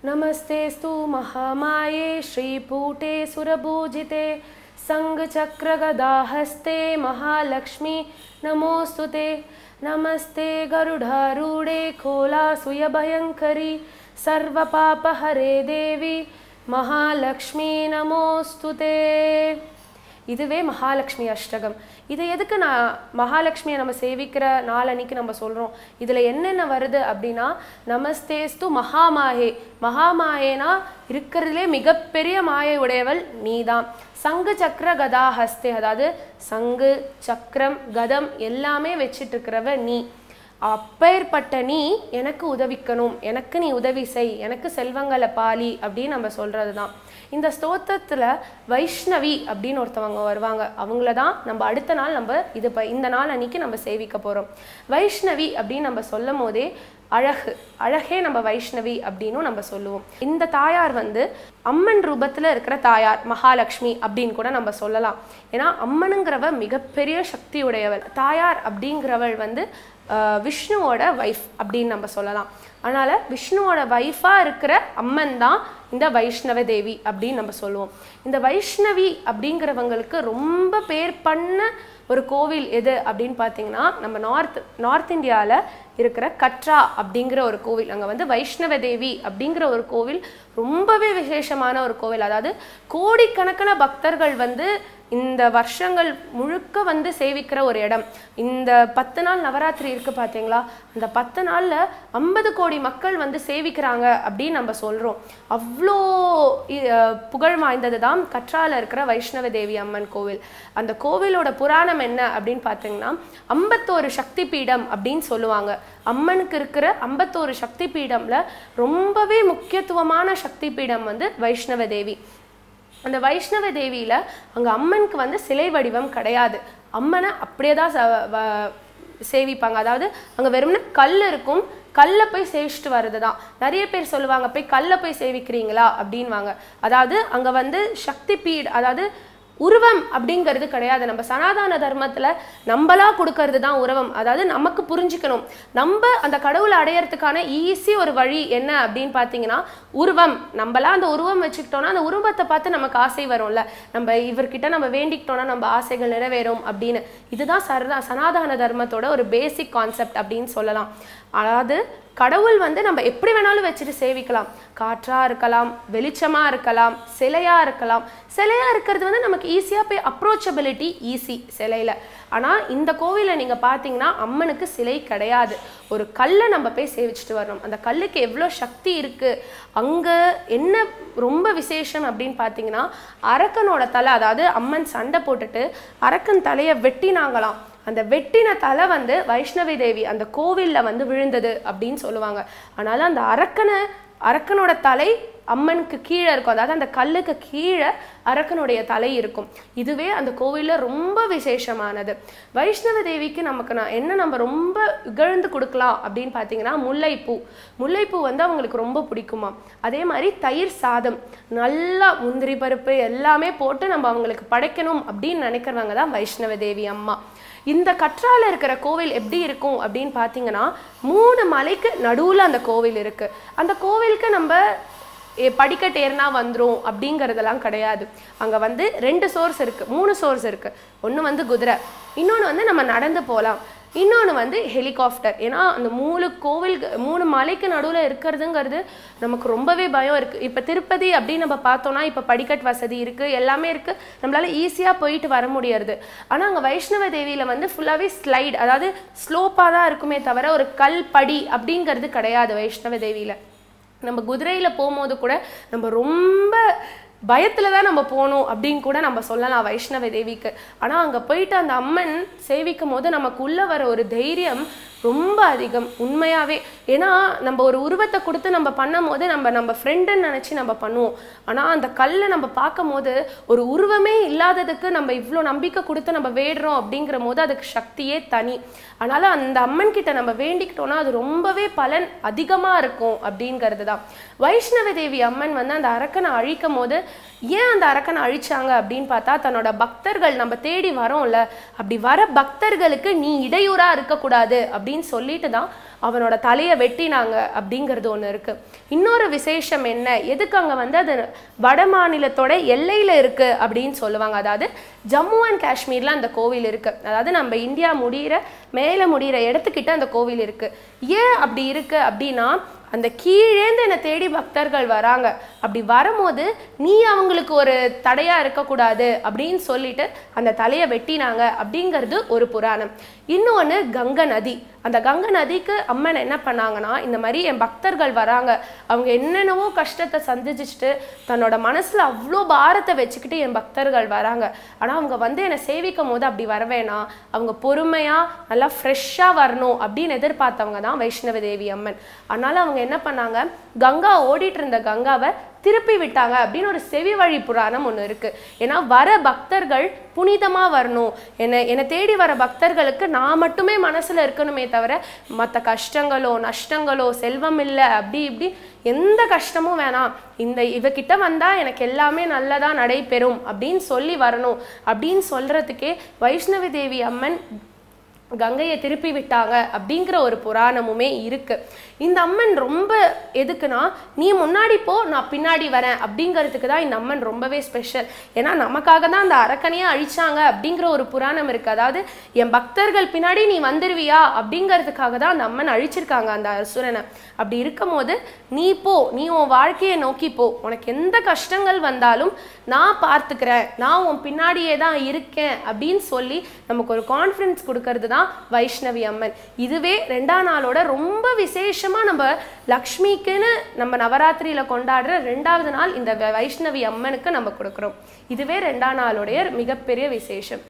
नमस्तेस्तु महामाये श्रीपूटे सुरपूजिते संघचक्रगदाहस्ते महालक्ष्मी नमोस्तुते। नमस्ते गरुडारूढे कोलासुयभयङ्करी सर्वपापहरे देवी महालक्ष्मी नमोस्तुते। இதுவே மகாலட்சுமி அஷ்டகம். இது எதுக்கு நான் மகாலட்சுமியை நம்ம சேவிக்கிற நாளன்னைக்கு நம்ம சொல்கிறோம்? இதில் என்னென்ன வருது அப்படின்னா, நமஸ்தேஸ்து மகாமாயே. மகாமாயேனா இருக்கிறதுலே மிகப்பெரிய மாயை உடையவள் நீதான். சங்கு சக்கர கதா ஹஸ்தே, அதாவது சங்கு சக்கரம் கதம் எல்லாமே வச்சிட்டு இருக்கிறவ நீ. அப்பேற்பட்ட நீ எனக்கு உதவிக்கணும், எனக்கு நீ உதவி செய், எனக்கு செல்வங்களை பாலி அப்படின்னு நம்ம சொல்கிறது தான். இந்த ஸ்தோத்திரத்தில் வைஷ்ணவி அப்படின்னு ஒருத்தவங்க வருவாங்க. அவங்கள தான் நம்ம அடுத்த நாள் நம்ம இந்த நாள் அன்னைக்கு நம்ம சேவிக்க போகிறோம். வைஷ்ணவி அப்படின்னு நம்ம சொல்லும் போதே அழகே நம்ம வைஷ்ணவி அப்படின்னு நம்ம சொல்லுவோம். இந்த தாயார் அம்மன் ரூபத்தில் இருக்கிற தாயார் மகாலட்சுமி அப்படின்னு கூட நம்ம சொல்லலாம். ஏன்னா அம்மனுங்கிறவ மிகப்பெரிய சக்தி உடையவள். தாயார் அப்படிங்கிறவள் விஷ்ணுவோட வைஃப் அப்படின்னு நம்ம சொல்லலாம். அதனால விஷ்ணுவோட வைஃபாக இருக்கிற அம்மன் தான் இந்த வைஷ்ணவ தேவி அப்படின்னு நம்ம சொல்லுவோம். இந்த வைஷ்ணவி அப்படிங்கிறவங்களுக்கு ரொம்ப பேர் பண்ண ஒரு கோவில் எது அப்படின்னு பார்த்தீங்கன்னா, நம்ம நார்த் இந்தியாவில் இருக்கிற கட்ரா அப்படிங்கிற ஒரு கோவில். அங்கே வைஷ்ணவ தேவி அப்படிங்கிற ஒரு கோவில் ரொம்பவே விசேஷமான ஒரு கோவில். அதாவது கோடிக்கணக்கான பக்தர்கள் இந்த வருஷங்கள் முழுக்க சேவிக்கிற ஒரு இடம். இந்த 10 நாள் நவராத்திரி இருக்கு பார்த்தீங்களா, அந்த 10 நாளில் 50 கோடி மக்கள் சேவிக்கிறாங்க அப்படின்னு நம்ம சொல்கிறோம். அவ்வளோ புகழ் வாய்ந்தது தான் கட்ராவில் இருக்கிற வைஷ்ணவ தேவி அம்மன் கோவில். அந்த கோவிலோட புராணம் என்ன அப்படின்னு பார்த்தீங்கன்னா, 51 சக்தி பீடம் அப்படின்னு சொல்லுவாங்க. அம்மனுக்கு இருக்கிற 51 சக்தி பீடம்ல ரொம்பவே முக்கியத்துவமான சக்தி பீடம் வைஷ்ணவ தேவி. அந்த வைஷ்ணவ தேவியில அங்கே அம்மனுக்கு சிலை வடிவம் கிடையாது. அம்மனை அப்படியே தான் சேவிப்பாங்க. அதாவது அங்கே வெறும்னா கல் இருக்கும், கல்லை போய் சேவிச்சுட்டு வர்றது தான். நிறைய பேர் சொல்லுவாங்க, போய் கல்லை போய் சேவிக்கிறீங்களா அப்படின்வாங்க. அதாவது அங்கே சக்தி பீட், அதாவது உருவம் அப்படிங்கிறது கிடையாது. நம்ம சனாதன தர்மத்தில் நம்மளா கொடுக்கறது தான் உருவம். அதாவது நமக்கு புரிஞ்சுக்கணும், நம்ம அந்த கடவுளை அடையறதுக்கான ஈஸி ஒரு வழி என்ன அப்படின்னு பார்த்தீங்கன்னா உருவம். நம்மளா அந்த உருவம் வச்சுக்கிட்டோம்னா அந்த உருவத்தை பார்த்து நமக்கு ஆசை வரும்ல, நம்ம இவர்கிட்ட நம்ம வேண்டிக்கிட்டோம்னா நம்ம ஆசைகள் நிறைவேறும் அப்படின்னு. இதுதான் சனாதன தர்மத்தோட ஒரு பேசிக் கான்செப்ட் அப்படின்னு சொல்லலாம். அதாவது கடவுள் நம்ம எப்படி வேணாலும் வச்சுட்டு சேவிக்கலாம். காற்றா இருக்கலாம், வெளிச்சமா இருக்கலாம், சிலையா இருக்கலாம். சிலையா இருக்கிறது நமக்கு ஈஸியா போய் அப்ரோச்சபிலிட்டி ஈஸி சிலையில. ஆனா இந்த கோவில நீங்க பாத்தீங்கன்னா அம்மனுக்கு சிலை கிடையாது. ஒரு கல்லை நம்ம போய் சேவிச்சுட்டு வரணும். அந்த கல்லுக்கு எவ்வளோ சக்தி இருக்கு. அங்க என்ன ரொம்ப விசேஷம் அப்படின்னு பார்த்தீங்கன்னா, அரக்கனோட தலை, அதாவது அம்மன் சண்டை போட்டுட்டு அரக்கன் தலையை வெட்டினாங்களாம். அந்த வெட்டின தலை வைஷ்ணவி தேவி அந்த கோவிலில் விழுந்தது அப்படின்னு சொல்லுவாங்க. அதனால அந்த அரக்கனோட தலை அம்மனுக்கு கீழே இருக்கும். அதாவது அந்த கல்லுக்கு கீழே அரக்கனுடைய தலை இருக்கும். இதுவே அந்த கோவிலில் ரொம்ப விசேஷமானது. வைஷ்ணவ தேவிக்கு நம்ம ரொம்ப இகழ்ந்து கொடுக்கலாம் அப்படின்னு பார்த்தீங்கன்னா முல்லைப்பூ அவங்களுக்கு ரொம்ப பிடிக்குமா. அதே மாதிரி தயிர் சாதம், நல்லா முந்திரி பருப்பு எல்லாமே போட்டு நம்ம அவங்களுக்கு படைக்கணும் அப்படின்னு நினைக்கிறவங்க தான் வைஷ்ணவ தேவி அம்மா. இந்த கற்றால இருக்கிற கோவில் எப்படி இருக்கும் அப்படின்னு பார்த்தீங்கன்னா, 3 மலைக்கு நடுவில் அந்த கோவில் இருக்கு. அந்த கோவிலுக்கு நம்ம படிக்கட்டு ஏறினா வந்துடும் அப்படிங்கிறதெல்லாம் கிடையாது. அங்கே 2 சோர்ஸ் இருக்கு, 3 சோர்ஸ் இருக்கு. ஒன்று குதிரை, இன்னொன்று நம்ம நடந்து போகலாம், இன்னொன்று ஹெலிகாப்டர். ஏன்னா அந்த 3 மலைக்கு நடுவில் இருக்கிறதுங்கிறது நமக்கு ரொம்பவே பயம் இருக்குது. இப்போ திருப்பதி அப்படின்னு நம்ம பார்த்தோம்னா இப்போ படிக்கட் வசதி இருக்குது, எல்லாமே இருக்குது, நம்மளால ஈஸியாக போயிட்டு வர முடியாது. ஆனால் அங்கே வைஷ்ணவ தேவியில் ஃபுல்லாகவே ஸ்லைட், அதாவது ஸ்லோப்பாக தான் இருக்குமே தவிர ஒரு கல் படி அப்படிங்கிறது கிடையாது. வைஷ்ணவ தேவியில் நம்ம குதிரையில் போகும்போது கூட நம்ம ரொம்ப பயத்தில் தான் நம்ம போகணும் அப்படின்னு கூட நம்ம சொல்லலாம் வைஷ்ணவ தேவிக்கு. ஆனால் அங்கே போயிட்டு அந்த அம்மன் சேவிக்கும் போது நமக்கு உள்ள வர ஒரு தைரியம் ரொம்ப அதிகம் உண்மையாகவே. ஏன்னா நம்ம ஒரு உருவத்தை கொடுத்து நம்ம பண்ணும் போது நம்ம ஃப்ரெண்டுன்னு நினச்சி நம்ம பண்ணுவோம். ஆனால் அந்த கல்லை நம்ம பார்க்கும் போது ஒரு உருவமே இல்லாததுக்கு நம்ம இவ்வளோ நம்பிக்கை கொடுத்து நம்ம வேடுறோம் அப்படிங்கிற போது அதுக்கு சக்தியே தனி. அதனால் அந்த அம்மன் கிட்ட நம்ம வேண்டிக்கிட்டோம்னா அது ரொம்பவே பலன் அதிகமாக இருக்கும் அப்படிங்கிறது தான். வைஷ்ணவ தேவி அம்மன் அந்த அரக்கனை அழிக்கும் போது ஏன் அந்த அரக்கனை அழிச்சாங்க அப்படின்னு பார்த்தா, தன்னோட பக்தர்கள் நம்ம தேடி வரோம்ல, அப்படி வர பக்தர்களுக்கு நீ இடையூறா இருக்கக்கூடாது அப்படின்னு சொல்லிட்டு தான் அவனோட தலையை வெட்டினாங்க அப்படிங்கிறது ஒன்று இருக்குது. இன்னொரு விசேஷம் என்ன, எதுக்கு அங்கே வந்து அது வட மாநிலத்தோட எல்லையில் இருக்குது அப்படின்னு சொல்லுவாங்க. அதாவது ஜம்மு அண்ட் காஷ்மீரில் அந்த கோவில் இருக்குது. அதாவது நம்ம இந்தியா மேலே முடிகிற இடத்துக்கிட்ட அந்த கோவில் இருக்குது. ஏன் அப்படி இருக்குது அப்படின்னா, அந்த கீழேந்து என்னை தேடி பக்தர்கள் வராங்க, அப்படி வரும்போது நீ அவங்களுக்கு ஒரு தடையாக இருக்கக்கூடாது அப்படின்னு சொல்லிட்டு அந்த தலையை வெட்டினாங்க அப்படிங்கிறது ஒரு புராணம். இன்னொன்று கங்கை நதி. அந்த கங்கை நதிக்கு அம்மன் என்ன பண்ணாங்கன்னா, இந்த மாதிரி என் பக்தர்கள் வராங்க, அவங்க என்னென்னவோ கஷ்டத்தை சந்திச்சுட்டு தன்னோட மனசில் அவ்வளோ பாரத்தை வச்சுக்கிட்டு என் பக்தர்கள் வராங்க, ஆனால் அவங்க வந்து என்னை சேவிக்கும் போது அப்படி வரவேணா, அவங்க பொறுமையாக நல்லா ஃப்ரெஷ்ஷாக வரணும் அப்படின்னு எதிர்பார்த்தவங்க தான் வைஷ்ணவ தேவி அம்மன். அதனால் அவங்க என்ன பண்ணாங்க, கங்கா ஓடிட்டு இருந்த கங்காவை திருப்பி விட்டாங்க அப்படின்னு ஒரு செவி வழி புராணம் ஒன்று இருக்குது. ஏன்னா வர பக்தர்கள் புனிதமாக வரணும், என்னை தேடி வர பக்தர்களுக்கு நான் மட்டுமே மனசில் இருக்கணுமே தவிர மற்ற கஷ்டங்களோ நஷ்டங்களோ செல்வம் இல்லை அப்படி இப்படி எந்த கஷ்டமும் வேணாம், இவகிட்ட வந்தால் எனக்கு எல்லாமே நல்லதாக நடைபெறும் அப்படின்னு சொல்லி வரணும் அப்படின்னு சொல்கிறதுக்கே வைஷ்ணவி தேவி அம்மன் கங்கையை திருப்பி விட்டாங்க அப்படிங்கிற ஒரு புராணமுமே இருக்கு. இந்த அம்மன் ரொம்ப எதுக்குன்னா, நீ முன்னாடி போ நான் பின்னாடி வரேன் அப்படிங்கிறதுக்கு தான் இந்த அம்மன் ரொம்பவே ஸ்பெஷல். ஏன்னா நமக்காக தான் அந்த அரக்கனையே அழிச்சாங்க அப்படிங்கிற ஒரு புராணம் இருக்கு. அதாவது என் பக்தர்கள் பின்னாடி நீ வந்துருவியா அப்படிங்கிறதுக்காக தான் அந்த அம்மன் அழிச்சிருக்காங்க அந்த அசுரனை. அப்படி இருக்கும் போது நீ போ, நீ உன் வாழ்க்கையை நோக்கி போ, உனக்கு எந்த கஷ்டங்கள் வந்தாலும் நான் பார்த்துக்கிறேன், நான் உன் பின்னாடியே தான் இருக்கேன் அப்படின்னு சொல்லி நமக்கு ஒரு கான்ஃபிடன்ஸ் கொடுக்கறது தான் வைஷ்ணவி அம்மன். இதுவே 2ஆம் நாளோட ரொம்ப விசேஷமா நம்ம லக்ஷ்மிக்குன்னு நம்ம நவராத்திரியில கொண்டாடுற 2வது நாள் இந்த வைஷ்ணவி அம்மனுக்கு நம்ம கொடுக்குறோம். இதுவே 2ஆம் நாளுடைய மிகப்பெரிய விசேஷம்.